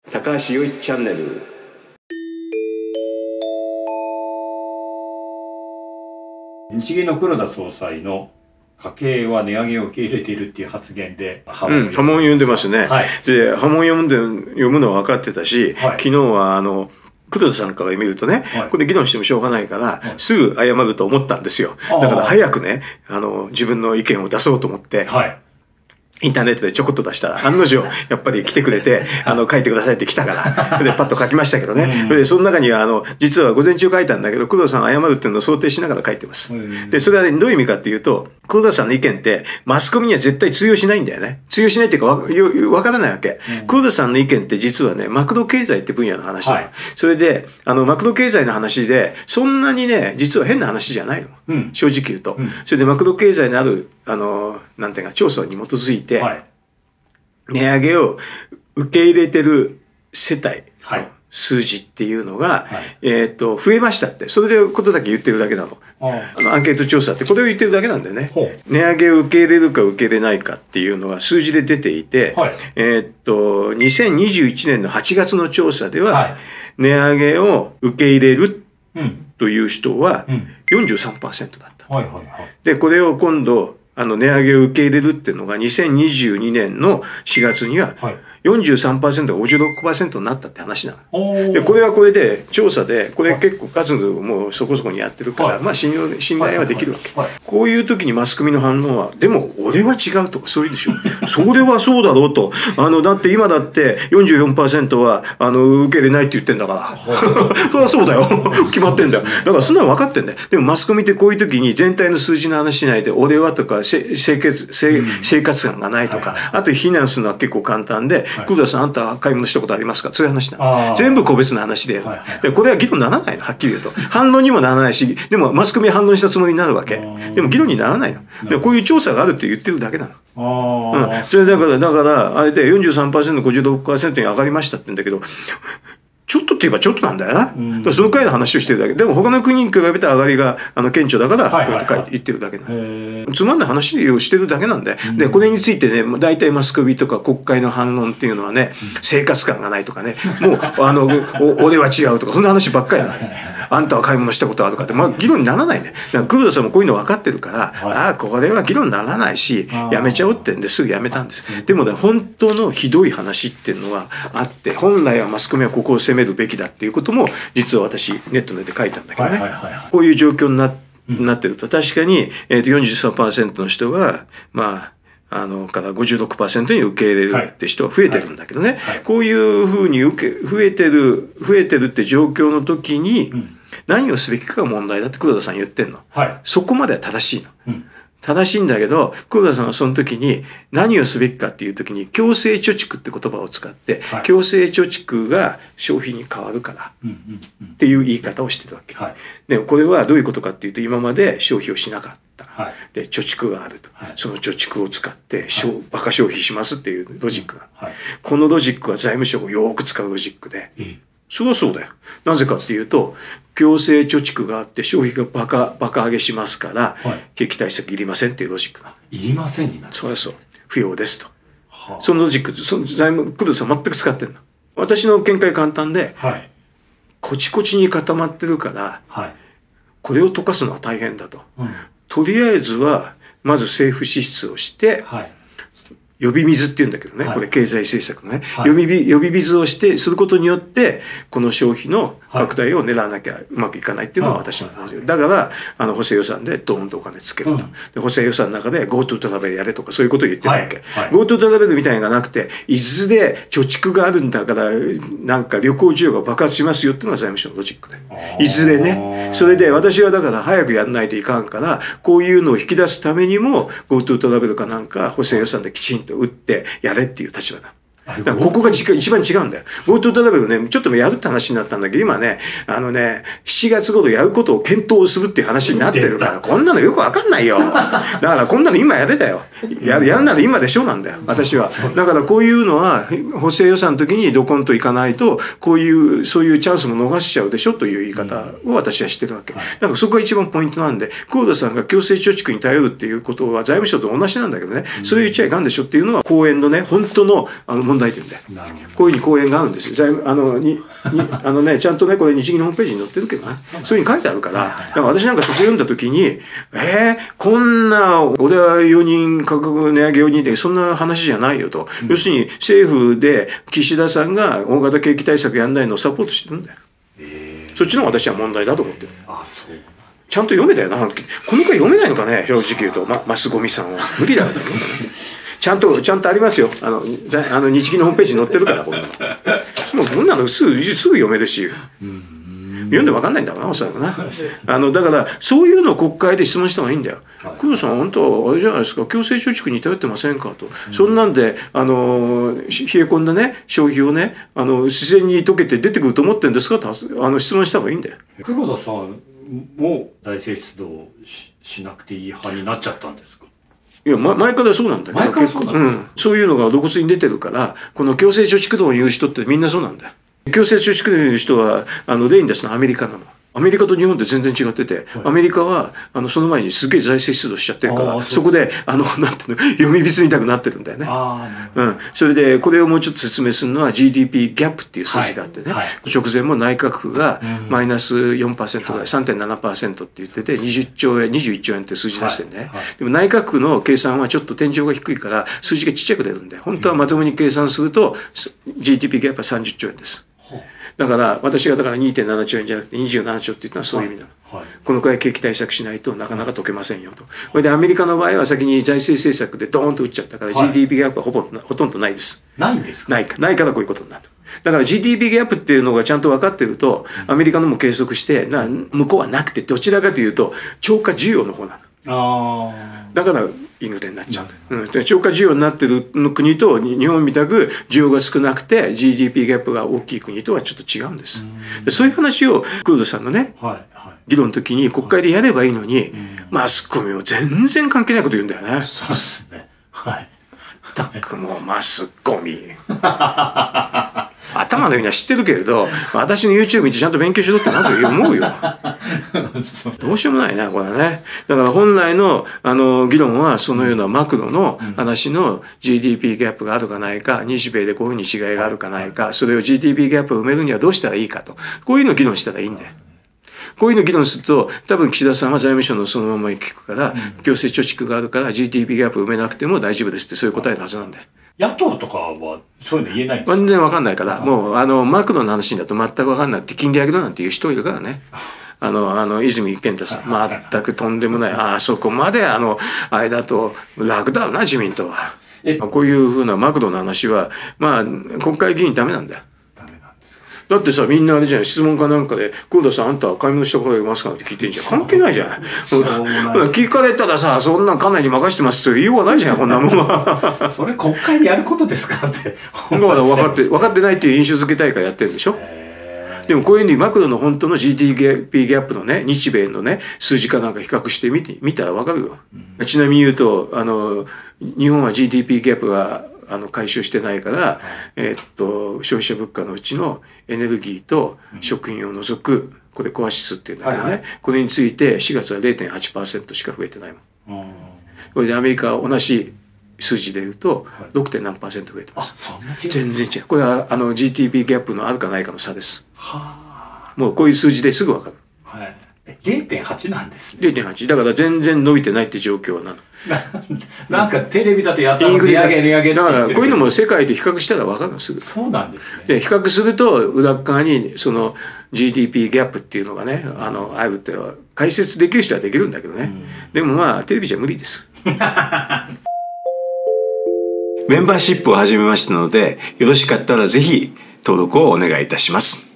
高橋洋一チャンネル。 日銀の黒田総裁の家計は値上げを受け入れているっていう発言で波紋読んでますね。はい、で波紋読むのは分かってたし、はい、昨日は黒田さんから見るとね、はい、これ議論してもしょうがないから、はい、すぐ謝ると思ったんですよ。だから早くね、自分の意見を出そうと思って、はい、インターネットでちょこっと出したら、案の定、やっぱり来てくれて、書いてくださいって来たから、で、パッと書きましたけどね。で、その中には、実は午前中書いたんだけど、黒田さん謝るっていうのを想定しながら書いてます。で、それは、ね、どういう意味かっていうと、黒田さんの意見って、マスコミには絶対通用しないんだよね。通用しないっていうか、わからないわけ。黒田さんの意見って実はね、マクロ経済って分野の話だ。はい、それで、マクロ経済の話で、そんなにね、実は変な話じゃないの。正直言うと。それで、マクロ経済のある、なんていうか、調査に基づいて、はい、値上げを受け入れてる世帯の数字っていうのが、はい、増えましたって、それでことだけ言ってるだけなの。アンケート調査ってこれを言ってるだけなんだよね。値上げを受け入れるか受け入れないかっていうのは数字で出ていて、はい、2021年の8月の調査では、はい、値上げを受け入れるという人は 43% だった。で、これを今度、値上げを受け入れるっていうのが2022年の4月には 43% が 56% になったって話なの。で、これはこれで調査で、これ結構数もそこそこにやってるから、まあ信頼はできるわけ。こういう時にマスコミの反応は、でも俺は違うとかそういうでしょ。それはそうだろうと。だって今だって 44% は受け入れないって言ってんだから。そりゃそうだよ。決まってんだよ。だからそんなの分かってんだよ。でもマスコミってこういう時に全体の数字の話しないで、俺はとか生活感がないとか、あと非難するのは結構簡単で、黒田さん、あんた買い物したことありますか？そういう話なの。全部個別の話でやる。で、これは議論にならないの、はっきり言うと。反論にもならないし、でもマスコミは反論したつもりになるわけ。でも議論にならないの。で、こういう調査があるって言ってるだけなの。それだから、あれで 43%、56% に上がりましたって言うんだけど、ちょっとって言えばちょっとなんだよな。その回の話をしてるだけ。でも他の国に比べて上がりが顕著だから、こうやって言ってるだけなの。つまんない話をしてるだけなんで。で、これについてね、大体マスコミとか国会の反論っていうのはね、生活感がないとかね、もう、俺は違うとか、そんな話ばっかりなの。あんたは買い物したことあるかって、まあ議論にならないね。黒田さんもこういうの分かってるから、ああ、これは議論にならないし、やめちゃおうってんですぐやめたんです。でもね、本当のひどい話っていうのはあって、本来はマスコミはここを責めるべきだっていうことも、実は私、ネットで書いたんだけどね。こういう状況になってると、確かに、43% の人が、まあ、から 56% に受け入れるって人は増えてるんだけどね。こういうふうに増えてるって状況の時に、何をすべきかが問題だって黒田さん言ってんの。そこまでは正しいの。正しいんだけど、黒田さんはその時に何をすべきかっていう時に、強制貯蓄って言葉を使って、強制貯蓄が消費に変わるからっていう言い方をしてるわけ。でもこれはどういうことかっていうと、今まで消費をしなかった。で、貯蓄があると。その貯蓄を使ってバカ消費しますっていうロジックが。このロジックは財務省がよく使うロジックで。それはそうだよ。なぜかっていうと、強制貯蓄があって消費がバカ上げしますから、景気対策いりませんっていうロジックが。 いりませんになる。 そうそう。不要ですと。そのロジック、その財務、黒田さん全く使ってんの。私の見解簡単で、コチコチに固まってるから、これを溶かすのは大変だと。とりあえずは、まず政府支出をして、呼び水って言うんだけどね、これ経済政策のね、呼び水をすることによって、この消費の拡大を狙わなきゃうまくいかないっていうのが私の話で。だから、補正予算でドーンとお金つけると。で補正予算の中で GoTo トラベルやれとかそういうことを言ってるわけ。GoTo トラベルみたいなのがなくて、いずれ貯蓄があるんだから、なんか旅行需要が爆発しますよっていうのが財務省のロジックで。いずれね。それで私はだから早くやんないといかんから、こういうのを引き出すためにも GoTo トラベルかなんか補正予算できちんと打ってやれっていう立場だ。だからここが一番違うんだよ。GoTo トラベルね、ちょっとやるって話になったんだけど、今ね、7月頃やることを検討するっていう話になってるから、こんなのよくわかんないよ。だからこんなの今やれだよ。やるなら今でしょなんだよ、私は。だからこういうのは、補正予算の時にドコンといかないと、そういうチャンスも逃しちゃうでしょという言い方を私はしてるわけ。だからそこが一番ポイントなんで、黒田さんが強制貯蓄に頼るっていうことは財務省と同じなんだけどね、それ言っちゃいかんでしょっていうのは、講演のね、本当の問問題点で、こういうふうに講演があるんですよ。ちゃんとね、これ日銀のホームページに載ってるけどね、そういうふうに書いてあるから、だから私なんかそこ読んだ時に、こんな、俺は4人価格値上げ4人で、そんな話じゃないよと。要するに政府で岸田さんが大型景気対策やんないのをサポートしてるんだよ。そっちの方が私は問題だと思ってる。ちゃんと読めたよな。この回読めないのかね、正直言うと。マスゴミさんは。無理だよね。ちゃんとありますよ。日銀のホームページに載ってるから、こんなの。もうこんなのすぐ読めるし。読んで分かんないんだろうな、おそらくな。だから、そういうのを国会で質問した方がいいんだよ。工藤さん、本当、あれじゃないですか、強制貯蓄に頼ってませんかと。そんなんで、冷え込んだね、消費をね、自然に溶けて出てくると思ってるんですかと、質問した方がいいんだよ。 黒田さんも財政出動しなくていい派になっちゃったんですか？ いや、前からそうなんだけど、そういうのが露骨に出てるから、この強制貯蓄論を言う人ってみんなそうなんだよ。強制貯蓄論を言う人は、例に出すのはアメリカなの。アメリカと日本って全然違ってて、アメリカはその前にすげえ財政出動しちゃってるから、そこでなんていうの、読み水みたくなってるんだよね。それでこれをもうちょっと説明するのは GDP ギャップっていう数字があってね、直前も内閣府がマイナス 4% ぐらい 3.7% って言ってて20兆円21兆円って数字出してるね。でも内閣府の計算はちょっと天井が低いから数字がちっちゃく出るんで、本当はまともに計算すると GDP ギャップは30兆円です。だから私が2.7 兆円じゃなくて27兆って言ったのはそういう意味なの。このくらい景気対策しないとなかなか解けませんよと。それでアメリカの場合は先に財政政策でドーンと打っちゃったから GDP ギャップはほとんどないです。 ないんですか？ ないからこういうことになる。だから GDP ギャップっていうのがちゃんと分かってると、アメリカのも計測して向こうはなくて、どちらかというと超過需要の方なの。だからインフレになっちゃう。超過需要になってる国と日本みたく需要が少なくて GDP ギャップが大きい国とはちょっと違うんです。そういう話を黒田さんのね、議論の時に国会でやればいいのに、マスコミも全然関係ないこと言うんだよね。 そうですね。 もうマスコミ。頭のようには知ってるけれど、私の YouTube 見てちゃんと勉強しろってまず思うよ。どうしようもないね、これはね。だから本来の議論はそのようなマクロの話の GDP ギャップがあるかないか、日米でこういうふうに違いがあるかないか、それを GDP ギャップを埋めるにはどうしたらいいかと。こういうのを議論したらいいんだよ。こういうのを議論すると、多分岸田さんは財務省のそのまま聞くから、強制貯蓄があるから GDP ギャップを埋めなくても大丈夫ですってそういう答えのはずなんだよ。 野党とかはそういうの言えないんですか？ 全然わかんないから、もうマクロの話だと全くわかんないって金利上げろなんていう人いるからね。泉健太さん、全くとんでもない。そこまであれだと楽だろうな、自民党は。こういうふうなマクロの話は、国会議員ダメなんだよ。だってさ、みんなあれじゃん、質問かなんかで、黒田さん、あんた買い物したことありますかって聞いてんじゃん。関係ないじゃん。聞かれたらさ、そんな家内に任してますって言いようがないじゃん、こんなもんは。 それ国会でやることですかって。 だから分かってないっていう印象付けたいからやってるんでしょ。でもこういうふうにマクロの本当の GDP ギャップのね、日米のね、数字かなんか比較してみたら分かるよ。ちなみに言うと、日本は GDP ギャップは解消してないから、消費者物価のうちのエネルギーと食品を除く、これコア指数っていうんだけどね、これについて4月は 0.8% しか増えてないもん。これでアメリカは同じ数字で言うと 6. 何%増えてます。全然違う。これはGDP ギャップのあるかないかの差です。もうこういう数字ですぐ分かる。 0.8 なんですね。 0.8 だから全然伸びてないって状況なの。 なんかテレビだとやったら値上げだからこういうのも世界で比較したら分かるのすぐ。 そうなんですね。 で比較すると裏側にその GDP ギャップっていうのがねあるって解説できる人はできるんだけどね。でもテレビじゃ無理です。メンバーシップを始めましたのでよろしかったらぜひ登録をお願いいたします。